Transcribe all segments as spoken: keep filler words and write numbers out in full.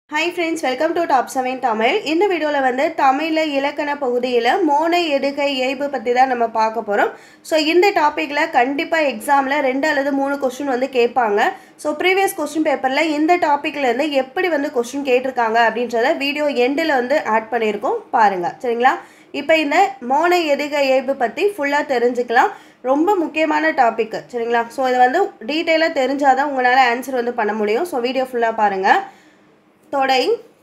Hi friends, welcome to Top seven Tamil. இந்த வீடியோல வந்து தமிழ்ல இலக்கண பகுதியில மோனை எதுகை ஏய்பு பத்தி தான் நம்ம பார்க்க போறோம். சோ இந்த டாபிக்ல கண்டிப்பா எக்ஸாம்ல ரெண்டு அல்லது மூணு क्वेश्चन வந்து கேட்பாங்க. சோ previous question paperல இந்த டாபிக்ல இருந்து எப்படி வந்து क्वेश्चन கேட்டிருக்காங்க அப்படின்றத வீடியோ எண்ட்ல வந்து ஆட் பண்ணிருக்கோம் பாருங்க. சரிங்களா? இப்போ இந்த மோனை எதுகை ஏய்பு பத்தி ஃபுல்லா தெரிஞ்சுக்கலாம். ரொம்ப முக்கியமான டாபிக். சரிங்களா? சோ இது வந்து டீடைலா தெரிஞ்சாதான் உங்களால ஆன்சர் வந்து பண்ண முடியும். சோ வீடியோ ஃபுல்லா பாருங்க. தொடை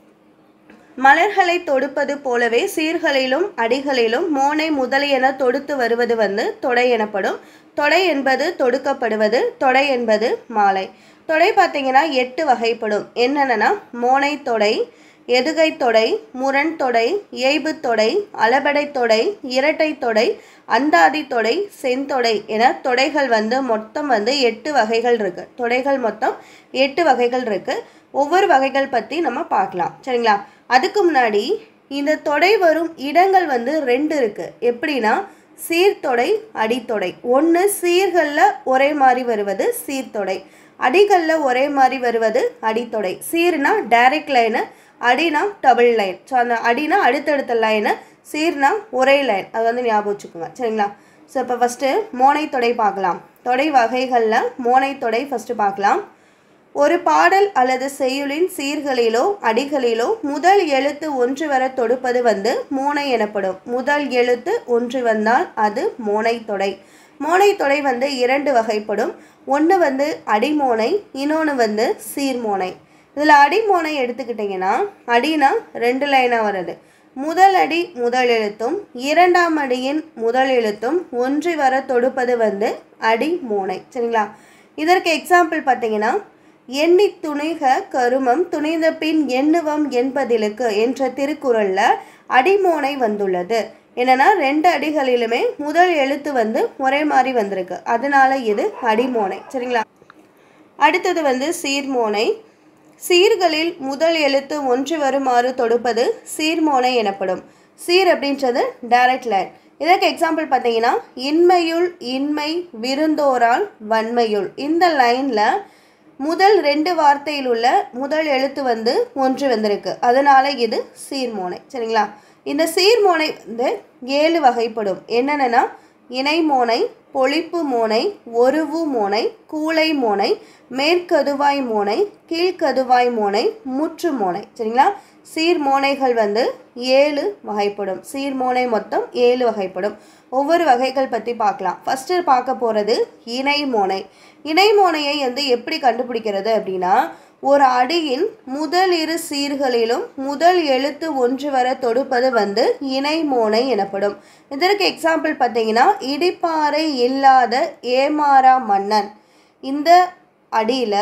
மலர்களை தொடுப்பது போலவே சீர்களிலும் அடிகளிலும் மோனை முதலியன தொடுத்து வருவது வந்து தொடை எனப்படும். தொடை என்பது தொடுக்கப்படுவது, தொடை என்பது மாலை. தொடை பார்த்தீங்கன்னா எட்டு வகைப்படும். என்னென்னா மோனை தொடை, எதுகை தொடை, முரண் தொடை, ஏய்பு தொடை, அளபடை தொடை, இரட்டை தொடை, அந்தாதி தொடை, செந்தொடை என தொடைகள் வந்து மொத்தம் வந்து எட்டு வகைகள் இருக்கு. தொடைகள் மொத்தம் எட்டு வகைகள் இருக்கு. ஒவ்வொரு வகைகள் பற்றி நம்ம பார்க்கலாம். சரிங்களா? அதுக்கு முன்னாடி இந்த தொடை வரும் இடங்கள் வந்து ரெண்டு இருக்குது. எப்படின்னா சீர்தொடை, அடித்தொடை. ஒன்று சீர்களில் ஒரே மாதிரி வருவது சீர்தொடை, அடிகளில் ஒரே மாதிரி வருவது அடித்தொடை. சீர்னா டைரக்ட் லைனு, அடினா டபுள் லைன். ஸோ அந்த அடினா அடுத்தடுத்த லைனு, சீர்னா ஒரே லைன். அது வந்து ஞாபகம் வச்சுக்கோங்க. சரிங்களா? ஸோ இப்போ ஃபஸ்ட்டு மோனை தொடை பார்க்கலாம். தொடை வகைகளில் மோனை தொடை ஃபஸ்ட்டு பார்க்கலாம். ஒரு பாடல் அல்லது செய்யுளின் சீர்களிலோ அடிகளிலோ முதல் எழுத்து ஒன்று வர தொடுப்பது வந்து மோனை எனப்படும். முதல் எழுத்து ஒன்று வந்தால் அது மோனை தொடை. மோனை தொடை வந்து இரண்டு வகைப்படும். ஒன்று வந்து அடிமோனை, இன்னொன்று வந்து சீர்மோனை. இதில் அடிமோனை எடுத்துக்கிட்டிங்கன்னா அடினா ரெண்டு லைனாக வருது. முதல் அடி முதல் எழுத்தும் இரண்டாம் அடியின் முதல் எழுத்தும் ஒன்று வர தொடுப்பது வந்து அடிமோனை. சரிங்களா? இதற்கு எக்ஸாம்பிள் பார்த்தீங்கன்னா எண்ணி துணிக கருமம் துணிந்த பின் எண்ணுவம் என்பதிலுக்கு என்ற திருக்குறளில் அடிமோனை வந்துள்ளது. என்னன்னா ரெண்டு அடிகளிலுமே முதல் எழுத்து வந்து ஒரே மாதிரி வந்திருக்கு. அதனால இது அடிமோனை. சரிங்களா? அடுத்தது வந்து சீர்மோனை. சீர்களில் முதல் எழுத்து ஒன்று வருமாறு தொடுப்பது சீர்மோனை எனப்படும். சீர் அப்படின்றது டைரக்ட் லைன். இதற்கு எக்ஸாம்பிள் பார்த்தீங்கன்னா இன்மையுள் இன்மை விருந்தோரால் வன்மையுள். இந்த லைனில் முதல் ரெண்டு வார்த்தையில் உள்ள முதல் எழுத்து வந்து ஒன்று வந்திருக்கு. அதனால் இது சீர்மோனை. சரிங்களா? இந்த சீர்மோனை வந்து ஏழு வகைப்படும். என்னென்னா இணைமோனை, பொழிப்பு மோனை, ஒருவு மோனை, கூளை மோனை, மேற்கதுவாய் மோனை, கீழ்கதுவாய் மோனை, முற்று மோனை. சரிங்களா? சீர்மோனைகள் வந்து ஏழு வகைப்படும். சீர்மோனை மொத்தம் ஏழு வகைப்படும். ஒவ்வொரு வகைகள் பற்றி பார்க்கலாம். ஃபஸ்ட்டு பார்க்க போகிறது இணைமோனை. இணைமோனையை வந்து எப்படி கண்டுபிடிக்கிறது அப்படின்னா ஒரு அடியின் முதல் இரு சீர்களிலும் முதல் எழுத்து ஒன்று வர தொடுப்பது வந்து இணைமோனை எனப்படும். இதற்கு எக்ஸாம்பிள் பார்த்தீங்கன்னா இடிப்பாறை இல்லாத ஏமாறா மன்னன். இந்த அடியில்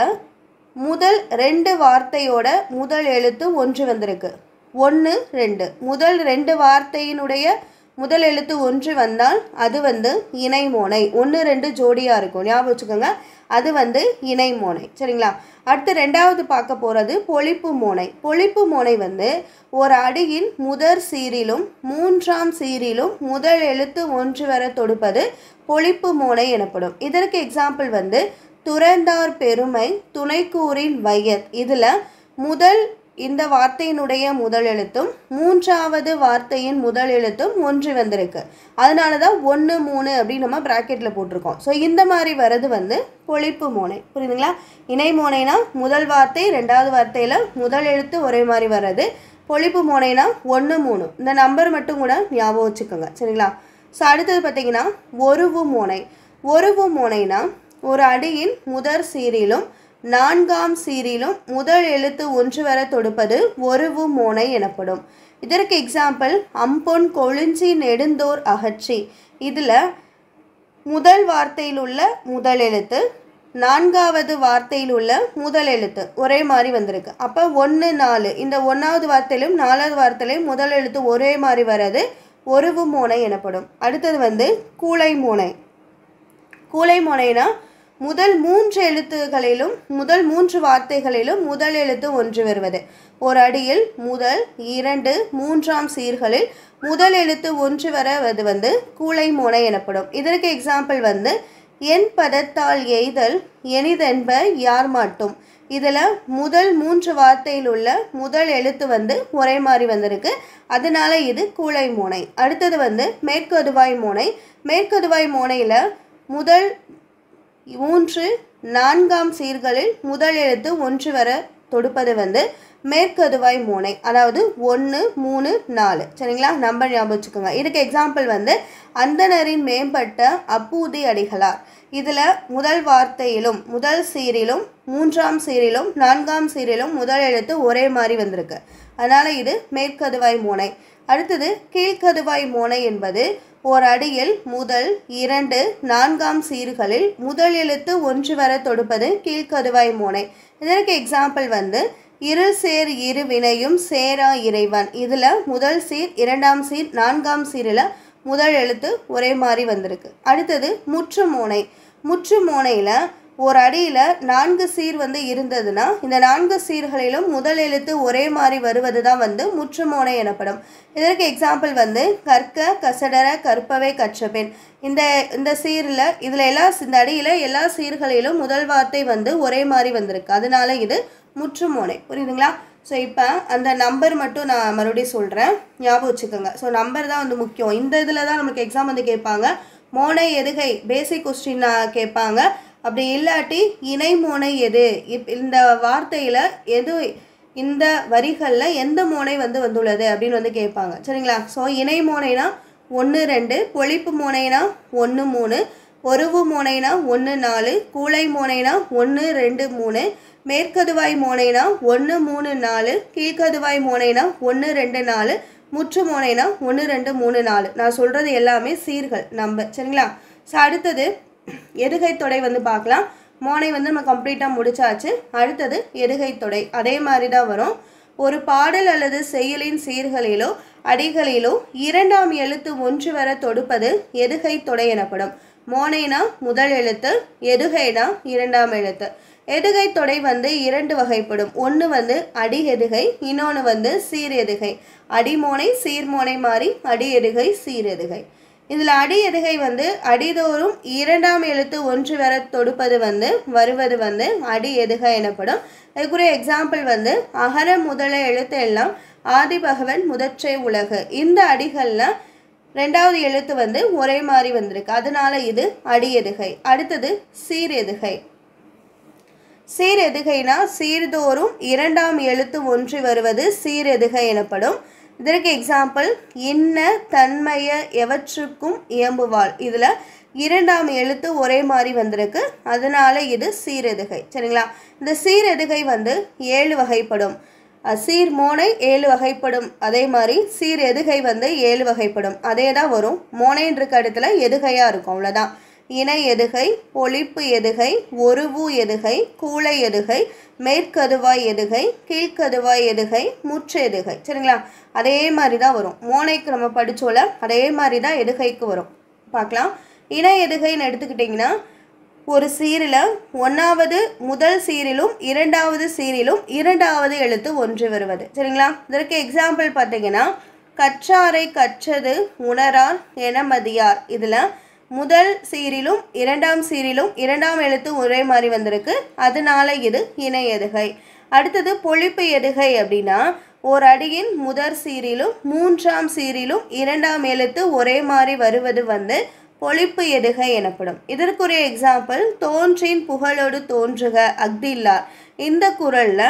முதல் ரெண்டு வார்த்தையோட முதல் எழுத்து ஒன்று வந்திருக்கு. ஒன்று ரெண்டு முதல் ரெண்டு வார்த்தையினுடைய முதல் எழுத்து ஒன்று வந்தால் அது வந்து இணைமோனை. ஒன்று ரெண்டு ஜோடியாக இருக்கும். ஞாபகம் வச்சுக்கோங்க. அது வந்து இணைமோனை. சரிங்களா? அடுத்து ரெண்டாவது பார்க்க போகிறது பொழிப்பு மோனை. பொழிப்பு மோனை வந்து ஒரு அடியின் முதற் சீரிலும் மூன்றாம் சீரிலும் முதல் எழுத்து ஒன்று வர தொடுப்பது பொழிப்பு மோனை எனப்படும். இதற்கு எக்ஸாம்பிள் வந்து துறந்தார் பெருமை துணைக்கூறின் வையத். இதில் முதல் இந்த வார்த்தையினுடைய முதல் எழுத்தும் மூன்றாவது வார்த்தையின் முதல் எழுத்தும் ஒன்று வந்திருக்கு. அதனால தான் ஒன்று மூணு அப்படின்னு நம்ம ப்ராக்கெட்டில் போட்டிருக்கோம். ஸோ இந்த மாதிரி வர்றது வந்து பொழிப்பு மோனை. புரியுதுங்களா? இணை மோனைனா முதல் வார்த்தை ரெண்டாவது வார்த்தையில் முதல் எழுத்து ஒரே மாதிரி வர்றது. பொழிப்பு மோனைனா ஒன்று மூணு. இந்த நம்பர் மட்டும் கூட ஞாபகம் வச்சுக்கோங்க. சரிங்களா? ஸோ அடுத்தது பார்த்திங்கன்னா ஒருவு மோனை. ஒருவு மோனைனா ஒரு அடியின் முதற் சீரிலும் நான்காம் சீரிலும் முதல் எழுத்து ஒன்று வர தொடுப்பது ஒருவு மோனை எனப்படும். இதற்கு எக்ஸாம்பிள் அம்பொன் கொழிஞ்சி நெடுந்தோர் அகற்றி. இதில் முதல் வார்த்தையில் உள்ள முதல் எழுத்து நான்காவது வார்த்தையில் உள்ள முதல் எழுத்து ஒரே மாதிரி வந்திருக்கு. அப்போ ஒன்று நாலு இந்த ஒன்றாவது வார்த்தையிலும் நாலாவது வார்த்தையிலும் முதல் எழுத்து ஒரே மாதிரி வர்றது ஒருவு மோனை எனப்படும். அடுத்தது வந்து கூளை மோனை. கூளை மோனைனா முதல் மூன்று எழுத்துகளிலும் முதல் மூன்று வார்த்தைகளிலும் முதல் எழுத்து ஒன்று வருவது. ஒரு அடியில் முதல் இரண்டு மூன்றாம் சீர்களில் முதல் எழுத்து ஒன்று வருவது வந்து கூளை மோனை எனப்படும். இதற்கு எக்ஸாம்பிள் வந்து என் பதத்தால் எய்தல் எனிதென்ப யார் மாட்டும். இதில் முதல் மூன்று வார்த்தையில் உள்ள முதல் எழுத்து வந்து ஒரே மாதிரி வந்திருக்கு, அதனால இது கூழை மோனை. அடுத்தது வந்து மேற்கதுவாய் மோனை. மேற்கதுவாய் மோனையில் முதல் மூன்று நான்காம் சீர்களில் முதல் எழுத்து ஒன்று வர தொடுப்பது வந்து மேற்கதுவாய் மோனை, அதாவது ஒன்று மூணு நாலு. சரிங்களா, நம்பர் ஞாபகம் வச்சுக்கோங்க. இதுக்கு எக்ஸாம்பிள் வந்து அந்தணரின் மேம்பட்ட அப்பூதி அடிகளார். இதில் முதல் வார்த்தையிலும் முதல் சீரிலும் மூன்றாம் சீரிலும் நான்காம் சீரிலும் முதல் எழுத்து ஒரே மாதிரி வந்திருக்கு, அதனால் இது மேற்கதுவாய் மோனை. அடுத்தது கீழ்கதுவாய் மோனை என்பது ஓர் அடியில் முதல் இரண்டு நான்காம் சீர்களில் முதல் எழுத்து ஒன்று வர தொடுப்பது கீழ்கதுவாய் மோனை. இதற்கு எக்ஸாம்பிள் வந்து இரு சேர் இரு வினையும் சேரா இறைவன். இதில் முதல் சீர் இரண்டாம் சீர் நான்காம் சீரில் முதல் எழுத்து ஒரே மாதிரி வந்திருக்கு. அடுத்தது முற்று மோனை. முற்று மோனையில் ஒரு அடியில் நான்கு சீர் வந்து இருந்ததுன்னா இந்த நான்கு சீர்களிலும் முதல் எழுத்து ஒரே மாதிரி வருவது தான் வந்து முற்று மோனை எனப்படும். இதற்கு எக்ஸாம்பிள் வந்து கற்க கசடர கற்பவை கற்றபெண். இந்த இந்த சீரில் இதில் எல்லா இந்த அடியில் எல்லா சீர்களிலும் முதல் வார்த்தை வந்து ஒரே மாதிரி வந்திருக்கு, அதனால இது முற்று மோனை. புரியுதுங்களா? ஸோ இப்போ அந்த நம்பர் மட்டும் நான் மறுபடியும் சொல்கிறேன், ஞாபகம் வச்சுக்கோங்க. ஸோ நம்பர் தான் வந்து முக்கியம். இந்த இதில் தான் நமக்கு எக்ஸாம் வந்து கேட்பாங்க. மோனை எதுகை பேசிக் கொஸ்டின் கேட்பாங்க. அப்படி இல்லாட்டி இணை மோனை எது, இப் இந்த வார்த்தையில் எது இந்த வரிகளில் எந்த மோனை வந்து வந்துள்ளது அப்படின்னு வந்து கேட்பாங்க. சரிங்களா? ஸோ இணை மோனைனா ஒன்று ரெண்டு, பொழிப்பு மோனைனா ஒன்று மூணு, ஒருவு மோனைனா ஒன்று நாலு, கூளை மோனைனா ஒன்று ரெண்டு மூணு, மேற்கதுவாய் மோனைனா ஒன்று மூணு நாலு, கீழ்கதுவாய் மோனைனா ஒன்று ரெண்டு நாலு, முற்று மோனைனா ஒன்று ரெண்டு மூணு நாலு. நான் சொல்கிறது எல்லாமே சீர்கள் நம்பர். சரிங்களா? ஸோ அடுத்தது எதுகை தொடை வந்து பார்க்கலாம். மோனை வந்து நம்ம கம்ப்ளீட்டாக முடிச்சாச்சு. அடுத்தது எதுகை தொடை அதே மாதிரி தான் வரும். ஒரு பாடல் அல்லது செயலின் சீர்களிலோ அடிகளிலோ இரண்டாம் எழுத்து ஒன்று வர தொடுப்பது எதுகை தொடை எனப்படும். மோனைனா முதல் எழுத்து, எதுகைனா இரண்டாம் எழுத்து. எதுகை தொடை வந்து இரண்டு வகைப்படும். ஒன்று வந்து அடி எதுகை, இன்னொன்று வந்து சீர் எதுகை. அடிமோனை சீர்மோனை மாறி அடி எதுகை சீர் எதுகை. இதில் அடி எதுகை வந்து அடிதோறும் இரண்டாம் எழுத்து ஒன்று வர தொடுப்பது வந்து வருவது வந்து அடி எதுகை எனப்படும். அதுக்குரிய எக்ஸாம்பிள் வந்து அகர முதல எழுத்து எல்லாம் ஆதி பகவன் முதற்றை உலகு. இந்த அடிகளில் ரெண்டாவது எழுத்து வந்து ஒரே மாதிரி வந்திருக்கு, அதனால இது அடி எதுகை. அடுத்தது சீர் எதுகை. சீர் எதுகைனா சீர்தோறும் இரண்டாம் எழுத்து ஒன்று வருவது சீர் எதுகை எனப்படும். இதற்கு எக்ஸாம்பிள் இன்ன தன்மைய எவற்றுக்கும் இயம்புவாள். இதில் இரண்டாம் எழுத்து ஒரே மாதிரி வந்திருக்கு, அதனால இது சீரெதுகை. சரிங்களா? இந்த சீரெதுகை வந்து ஏழு வகைப்படும். சீர் மோனை ஏழு வகைப்படும், அதே மாதிரி சீர் எதுகை வந்து ஏழு வகைப்படும். அதே தான் வரும். மோனைன்ற இடத்துல எதுகையாக இருக்கும், அவ்வளோதான். இணை எதுகை, பொழிப்பு எதுகை, ஒருவு எதுகை, கூளை எதுகை, மேற்கதுவாய் எதுகை, கீழ்கதுவாய் எதுகை, முற்று எதுகை. சரிங்களா? அதே மாதிரி தான் வரும். மோனைக்கு நம்ம படித்தோல அதே மாதிரி தான் எதுகைக்கு வரும். பார்க்கலாம். இணை எதுகைன்னு எடுத்துக்கிட்டிங்கன்னா ஒரு சீரில் ஒன்றாவது முதல் சீரிலும் இரண்டாவது சீரிலும் இரண்டாவது எழுத்து ஒன்று வருவது. சரிங்களா? இதற்கு எக்ஸாம்பிள் பார்த்தீங்கன்னா கற்றாரை கற்றது உணரார் என மதியார். இதில் முதல் சீரிலும் இரண்டாம் சீரிலும் இரண்டாம் எழுத்து ஒரே மாதிரி வந்திருக்கு, அதனால இது இணை எதுகை. அடுத்தது பொழிப்பு எதுகை அப்படின்னா ஓர் அடியின் முதற் சீரிலும் மூன்றாம் சீரிலும் இரண்டாம் எழுத்து ஒரே மாதிரி வருவது வந்து பொழிப்பு எதுகை எனப்படும். இதற்குரிய எக்ஸாம்பிள் தோன்றின் புகழோடு தோன்றுக அக்தில்லார். இந்த குறளில்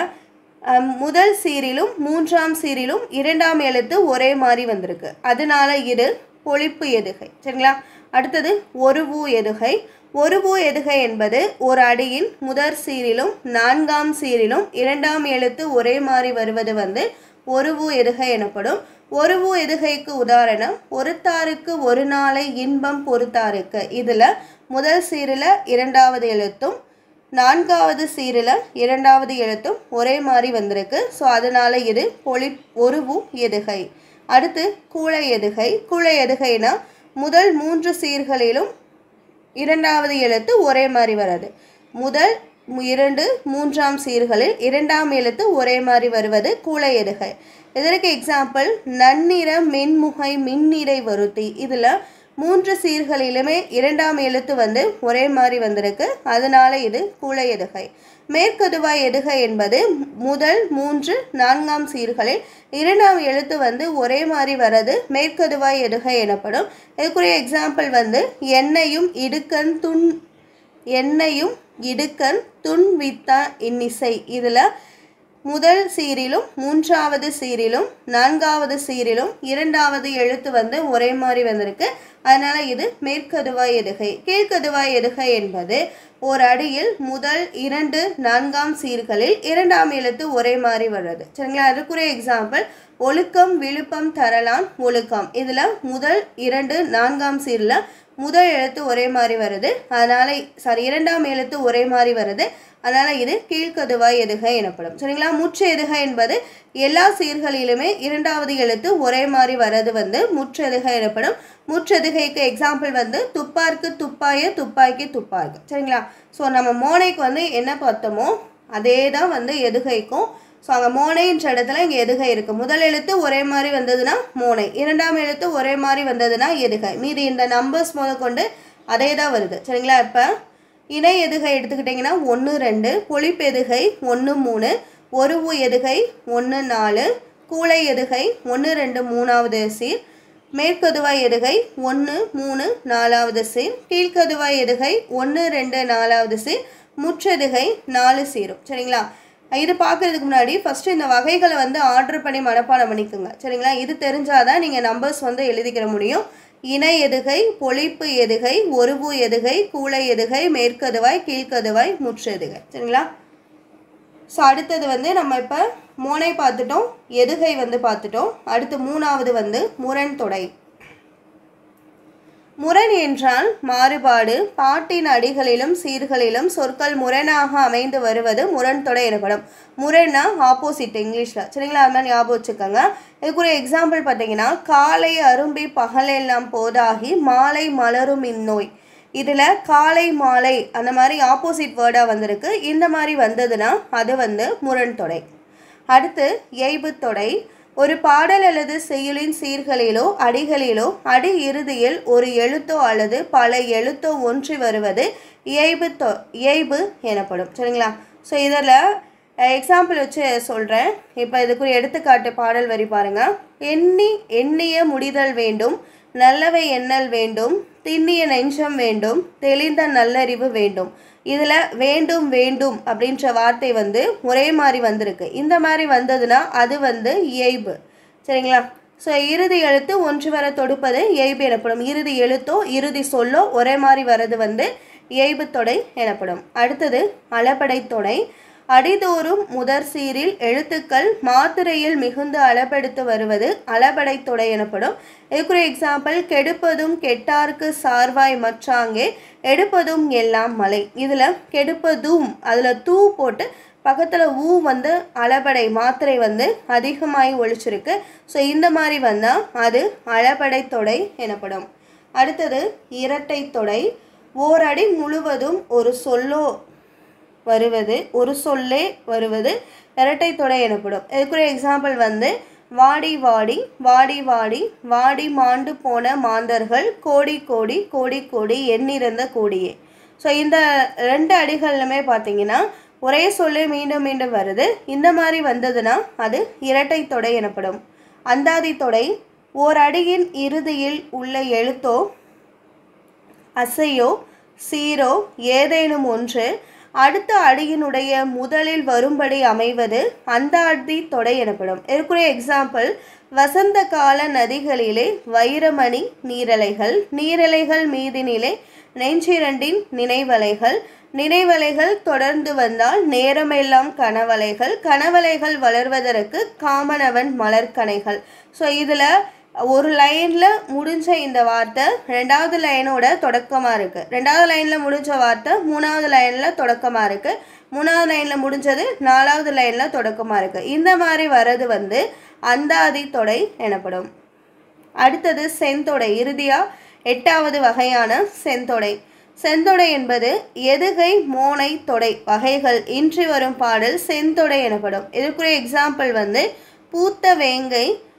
முதல் சீரிலும் மூன்றாம் சீரிலும் இரண்டாம் எழுத்து ஒரே மாதிரி வந்திருக்கு, அதனால இது பொழிப்பு எதுகை. சரிங்களா? அடுத்தது ஒருவு எதுகை. ஒருவு எதுகை என்பது ஒரு அடியின் முதற் சீரிலும் நான்காம் சீரிலும் இரண்டாம் எழுத்து ஒரே மாதிரி வருவது வந்து ஒருவு எதுகை எனப்படும். ஒருவு எதுகைக்கு உதாரணம் ஒருத்தாருக்கு ஒரு நாளை இன்பம் பொறுத்தாருக்கு. இதில் முதல் சீரில் இரண்டாவது எழுத்தும் நான்காவது சீரில் இரண்டாவது எழுத்தும் ஒரே மாதிரி வந்திருக்கு, ஸோ அதனால் இது பொழி ஒருவு எதுகை. அடுத்து கூளை எதுகை. கூளை எதுகைனா முதல் மூன்று சீர்களிலும் இரண்டாவது எழுத்து ஒரே மாதிரி வராது. முதல் இரண்டு மூன்றாம் சீர்களில் இரண்டாம் எழுத்து ஒரே மாதிரி வருவது கூளை எதுகை. இதற்கு எக்ஸாம்பிள் நன்னிற மின்முகை மின்னிடை வருத்தி. இதில் மூன்று சீர்களிலுமே இரண்டாம் எழுத்து வந்து ஒரே மாதிரி வந்திருக்கு, அதனால இது கூளை எதுகை. மேற்கதுவாய் எதுகை என்பது முதல் மூன்று நான்காம் சீர்களில் இரண்டாம் எழுத்து வந்து ஒரே மாதிரி வர்றது மேற்கதுவாய் எதுகை எனப்படும். இதுக்குரிய எக்ஸாம்பிள் வந்து எண்ணையும் இடுக்கண் துன் எண்ணையும் இடுக்கண் துன் வித்தா இன்னிசை. இதில் முதல் சீரிலும் மூன்றாவது சீரிலும் நான்காவது சீரிலும் இரண்டாவது எழுத்து வந்து ஒரே மாதிரி வந்திருக்கு, அதனால் இது மேற்கதுவாய் எதுகை. கீழ்கதுவாய் எதுகை என்பது ஒரு அடியில் முதல் இரண்டு நான்காம் சீர்களில் இரண்டாம் எழுத்து ஒரே மாதிரி வர்றது. சரிங்களா? அதுக்குரிய எக்ஸாம்பிள் ஒழுக்கம் விழுப்பம் தரலான் ஒழுக்கம். இதில் முதல் இரண்டு நான்காம் சீரில் முதல் எழுத்து ஒரே மாதிரி வருது, அதனால் சாரி இரண்டாம் எழுத்து ஒரே மாதிரி வருது, அதனால் இது கீழ்கதுவாய் எதுகை எனப்படும். சரிங்களா? முற்று எதுகை என்பது எல்லா சீர்களிலுமே இரண்டாவது எழுத்து ஒரே மாதிரி வர்றது வந்து முற்றெதுகை எனப்படும். முற்றெதுகைக்கு எக்ஸாம்பிள் வந்து துப்பார்க்கு துப்பாய துப்பாய்க்கு துப்பார்க்கு. சரிங்களா? ஸோ நம்ம மோனைக்கு வந்து என்ன பார்த்தோமோ அதே தான் வந்து எதுகைக்கும். ஸோ அங்கே மோனைன்ற இடத்துல இங்கே எதுகை இருக்குது. முதல் எழுத்து ஒரே மாதிரி வந்ததுன்னா மோனை, இரண்டாம் எழுத்து ஒரே மாதிரி வந்ததுன்னா எதுகை. மீதி இந்த நம்பர்ஸ் முதற்கொண்டு அதே தான் வருது. சரிங்களா? இப்போ இணை எதுகை எடுத்துக்கிட்டிங்கன்னா ஒன்று ரெண்டு, பொழிப்பெதுகை ஒன்று மூணு, ஒருவு எதுகை ஒன்று நாலு, கூளை எதுகை ஒன்று ரெண்டு மூணாவது சீர், மேற்கதுவாய் எதுகை ஒன்று மூணு நாலாவது சீர், கீழ்கதுவாய் எதுகை ஒன்று ரெண்டு நாலாவது சீர், முற்றெதுகை நாலு சீரும். சரிங்களா? இது பார்க்குறதுக்கு முன்னாடி ஃபஸ்ட்டு இந்த வகைகளை வந்து ஆர்டர் பண்ணி மனப்பாடம் பண்ணிக்கோங்க. சரிங்களா? இது தெரிஞ்சாதான் நீங்கள் நம்பர்ஸ் வந்து எழுதிக்கிற முடியும். இணை எதுகை, பொழிப்பு எதுகை, ஒருவு எதுகை, கூளை எதுகை, மேற்கதுவாய், கீழ்கதுவாய், முற்றெதுகை. சரிங்களா? ஸோ அடுத்தது வந்து நம்ம இப்போ மோனை பார்த்துட்டோம், எதுகை வந்து பார்த்துட்டோம். அடுத்து மூணாவது வந்து முரண் தொடை. முரண் என்றால் மாறுபாடு, பாட்டின் அடிகளிலும் சீர்களிலும் சொற்கள் முரணாக அமைந்து வருவது முரண் தொடை எனப்படும். முரணா ஆப்போசிட் இங்கிலீஷில். சரிங்களா? அது மாதிரி ஞாபகம் வச்சுக்கோங்க. இதுக்குரிய எக்ஸாம்பிள் பார்த்தீங்கன்னா காலை அரும்பி பகலெல்லாம் போதாகி மாலை மலரும் இந்நோய். இதில் காலை மாலை அந்த மாதிரி ஆப்போசிட் வேர்டாக வந்திருக்கு. இந்த மாதிரி வந்ததுன்னா அது வந்து முரண் தொடை. அடுத்து எய்பு தொடை. ஒரு பாடல் அல்லது செய்யுளின் சீர்களிலோ அடிகளிலோ அடி இறுதியில் ஒரு எழுத்தோ அல்லது பல எழுத்தோ ஒன்றி வருவது இயைபு தொ இயைபு எனப்படும். சரிங்களா? ஸோ இதில் எக்ஸாம்பிள் வச்சு சொல்கிறேன். இப்போ இதுக்குரிய எடுத்துக்காட்டு பாடல் வரி பாருங்கள். எண்ணி எண்ணிய முடிதல் வேண்டும், நல்லவை எண்ணல் வேண்டும், திண்ணிய நெஞ்சம் வேண்டும், தெளிந்த நல்லறிவு வேண்டும். இதில் வேண்டும் வேண்டும் அப்படின்ற வார்த்தை வந்து ஒரே மாதிரி வந்திருக்கு. இந்த மாதிரி வந்ததுன்னா அது வந்து இயைபு. சரிங்களா? ஸோ இறுதி எழுத்து ஒன்று வர தொடுப்பது இயைபு எனப்படும். இறுதி எழுத்தோ இறுதி சொல்லோ ஒரே மாதிரி வர்றது வந்து இயைபு தொடை எனப்படும். அடுத்தது அளபடை தொடை. அடிதோறும் முதற் சீரில் எழுத்துக்கள் மாத்திரையில் மிகுந்து அளபெடுத்து வருவது அளபடை தொடை எனப்படும். இதுக்குரிய எக்ஸாம்பிள் கெடுப்பதும் கெட்டார்க்கு சார்வாய் மற்றாங்கே எடுப்பதும் எல்லாம் மலை. இதில் கெடுப்பதும் அதில் தூ போட்டு பக்கத்தில் ஊ வந்து அளபடை மாத்திரை வந்து அதிகமாகி ஒழிச்சிருக்கு. ஸோ இந்த மாதிரி வந்தால் அது அளபடை தொடை எனப்படும். அடுத்தது இரட்டை தொடை. ஓரடி முழுவதும் ஒரு சொல்லோ வருவது ஒரு சொல்லே வருவது இரட்டை தொடை எனப்படும். இதுக்குரிய எக்ஸாம்பிள் வந்து வாடி வாடி வாடி வாடி வாடி மாண்டு போன மாந்தர்கள் கோடி கோடி கோடி கோடி எண்ணிறந்த கோடியே. ஸோ இந்த ரெண்டு அடிகளுமே பார்த்தீங்கன்னா ஒரே சொல்லு மீண்டும் மீண்டும் வருது. இந்த மாதிரி வந்ததுன்னா அது இரட்டை தொடை எனப்படும். அந்தாதி தொடை. ஓர் அடியின் இறுதியில் உள்ள எழுத்தோ அசையோ சீரோ ஏதேனும் ஒன்று அடுத்த அடியினுடைய முதலில் வரும்படி அமைவது அந்தாதி தொடை எனப்படும். இதுக்குரிய எக்ஸாம்பிள் வசந்த கால நதிகளிலே வைரமணி நீரலைகள், நீரலைகள் மீதினிலே நெஞ்சிரண்டின் நினைவலைகள், நினைவலைகள் தொடர்ந்து வந்தால் நேரமெல்லாம் கனவலைகள், கனவலைகள் வளர்வதற்கு காமனவன் மலர்கனைகள். ஸோ இதில் ஒரு லைனில் முடிஞ்ச இந்த வார்த்தை ரெண்டாவது லைனோட தொடக்கமாக இருக்குது. ரெண்டாவது லைனில் முடிஞ்ச வார்த்தை மூணாவது லைனில் தொடக்கமாக இருக்குது. மூணாவது லைனில் முடிஞ்சது நாலாவது லைனில் தொடக்கமாக இருக்குது. இந்த மாதிரி வர்றது வந்து அந்தாதி தொடை எனப்படும். அடுத்தது செந்தொடை. இறுதியாக எட்டாவது வகையான செந்தொடை. செந்தொடை என்பது எதுகை மோனை தொடை வகைகள் இன்றி வரும் பாடல் செந்தொடை எனப்படும். இதுக்குரிய எக்ஸாம்பிள் வந்து பூத்த வேங்கை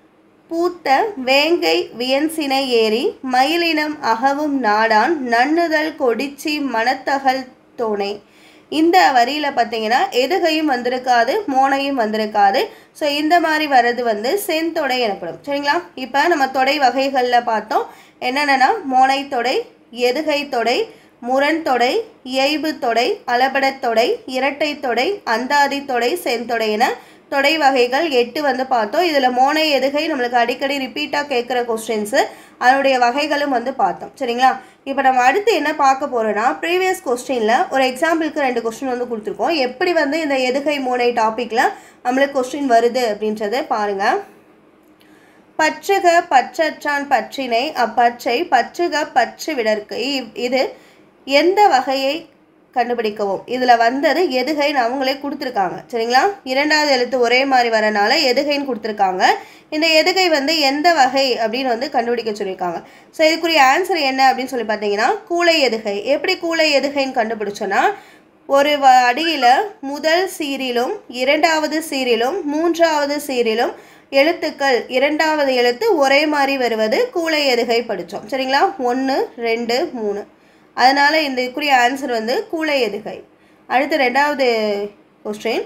பூத்த வேங்கை வியன்சினை ஏறி மயிலினம் அகவும் நாடான் நன்னுதல் கொடிச்சி மனத்தகல் தோணை. இந்த வரியில் பார்த்தீங்கன்னா எதுகையும் வந்திருக்காது, மோனையும் வந்திருக்காது. ஸோ இந்த மாதிரி வர்றது வந்து செந்தொடை எனப்படும். சரிங்களா? இப்போ நம்ம தொடை வகைகளில் பார்த்தோம் என்னென்னா மோனை தொடை, எதுகை தொடை, முரண் தொடை, இயைபு தொடை, அளபடத் தொடை, இரட்டை தொடை, அந்தாதி தொடை, செந்தொடை என தொடை வகைகள் எட்டு வந்து பார்த்தோம். இதில் மோனை எதுகை நம்மளுக்கு அடிக்கடி ரிப்பீட்டாக கேட்குற கொஸ்டின்ஸு, அதனுடைய வகைகளும் வந்து பார்த்தோம். சரிங்களா? இப்போ நம்ம அடுத்து என்ன பார்க்க போகிறோன்னா ப்ரீவியஸ் கொஸ்டினில் ஒரு எக்ஸாம்பிளுக்கு ரெண்டு கொஸ்டின் வந்து கொடுத்துருக்கோம். எப்படி வந்து இந்த எதுகை மோனை டாப்பிக்கில் நம்மளுக்கு கொஸ்டின் வருது அப்படின்றத பாருங்கள். பற்றுக பற்றற்றான் பற்றினை அப்பற்றை பற்றுக பற்று விடற்கு. இது எந்த வகையை கண்டுபிடிக்கவும். இதில் வந்தது எதுகைன்னு அவங்களே கொடுத்துருக்காங்க. சரிங்களா? இரண்டாவது எழுத்து ஒரே மாதிரி வரனால எதுகைன்னு கொடுத்துருக்காங்க. இந்த எதுகை வந்து எந்த வகை அப்படின்னு வந்து கண்டுபிடிக்க சொல்லியிருக்காங்க. ஸோ இதுக்குரிய ஆன்சர் என்ன அப்படின்னு சொல்லி பார்த்தீங்கன்னா கூளை எதுகை. எப்படி கூளை எதுகைன்னு கண்டுபிடிச்சோன்னா ஒரு வ அடியில் முதல் சீரிலும் இரண்டாவது சீரிலும் மூன்றாவது சீரிலும் எழுத்துக்கள் இரண்டாவது எழுத்து ஒரே மாதிரி வருவது கூளை எதுகை படித்தோம். சரிங்களா? ஒன்று ரெண்டு மூணு. அதனால் இந்த இதுக்குரிய ஆன்சர் வந்து கூளை எதுகை. அடுத்து ரெண்டாவது கொஸ்டின்.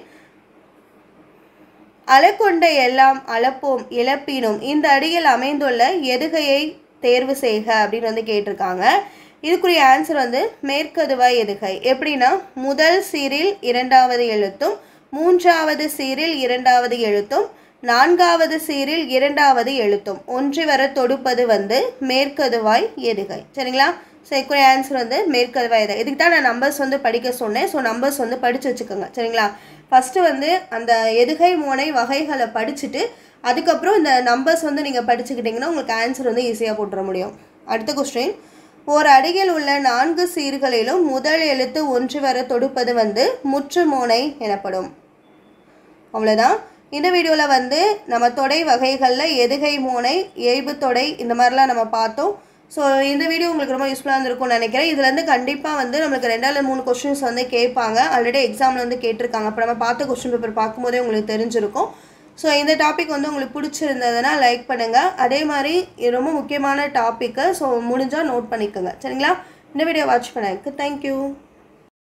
அலக்கொண்ட எல்லாம் அளப்போம் இழப்பினும் இந்த அடியில் அமைந்துள்ள எதுகையை தேர்வு செய்க அப்படின்னு வந்து கேட்டிருக்காங்க. இதுக்குரிய ஆன்சர் வந்து மேற்கதுவாய் எதுகை. எப்படின்னா முதல் சீரில் இரண்டாவது எழுத்தும் மூன்றாவது சீரில் இரண்டாவது எழுத்தும் நான்காவது சீரில் இரண்டாவது எழுத்தும் ஒன்றி வர தொடுப்பது வந்து மேற்கதுவாய் எதுகை. சரிங்களா? ஸோ இதுக்குரிய ஆன்சர் வந்து மேற்கதுவாய் எதுகை. இதுக்கு தான் நான் நம்பர்ஸ் வந்து படிக்க சொன்னேன். ஸோ நம்பர்ஸ் வந்து படித்து வச்சுக்கோங்க. சரிங்களா? ஃபஸ்ட்டு வந்து அந்த எதுகை மோனை வகைகளை படிச்சுட்டு அதுக்கப்புறம் இந்த நம்பர்ஸ் வந்து நீங்கள் படிச்சுக்கிட்டிங்கன்னா உங்களுக்கு ஆன்சர் வந்து ஈஸியாக போட்டுற முடியும். அடுத்த கொஸ்டின். ஓர் அடியில் உள்ள நான்கு சீர்களிலும் முதல் எழுத்து ஒன்று வர தொடுப்பது வந்து முற்று மோனை எனப்படும். அவ்வளோதான். இந்த வீடியோவில் வந்து நம்ம தொடை வகைகளில் எதுகை மோனை, இயைபு தொடை இந்த மாதிரிலாம் நம்ம பார்த்தோம். ஸோ இந்த வீடியோ உங்களுக்கு ரொம்ப யூஸ்ஃபுல்லாக இருந்திருக்கும்னு நினைக்கிறேன். இதுலேருந்து கண்டிப்பாக வந்து நம்மளுக்கு ரெண்டாவது மூணு கொஸ்டின்ஸ் வந்து கேட்பாங்க. ஆல்ரெடி எக்ஸாமில் வந்து கேட்டிருக்காங்க. அப்போ நம்ம பார்த்த கொஸ்டின் பேப்பர் பார்க்கும்போதே உங்களுக்கு தெரிஞ்சிருக்கும். ஸோ இந்த டாபிக் வந்து உங்களுக்கு பிடிச்சிருந்ததுன்னா லைக் பண்ணுங்கள். அதே மாதிரி ரொம்ப முக்கியமான டாப்பிக்கு ஸோ முடிஞ்சால் நோட் பண்ணிக்கோங்க. சரிங்களா? இந்த வீடியோ வாட்ச் பண்ணதுக்கு தேங்க்யூ.